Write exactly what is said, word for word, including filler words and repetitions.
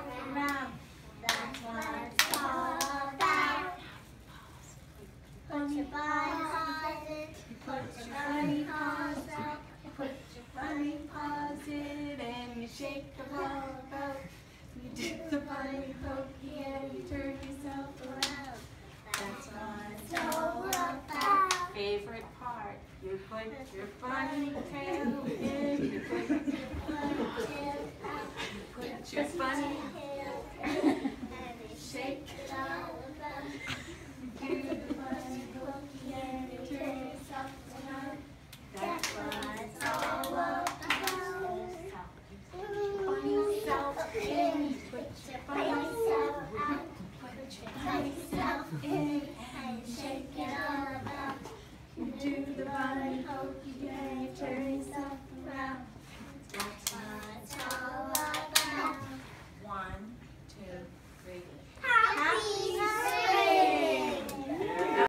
round and round. That's what it's all about. Put your bunny paws in, put your bunny paws out, put your bunny paws in, and you shake the ball about. You do the bunny pokey and you turn yourself around. That's what it's all about. Favorite part, you put your bunny tail in, you put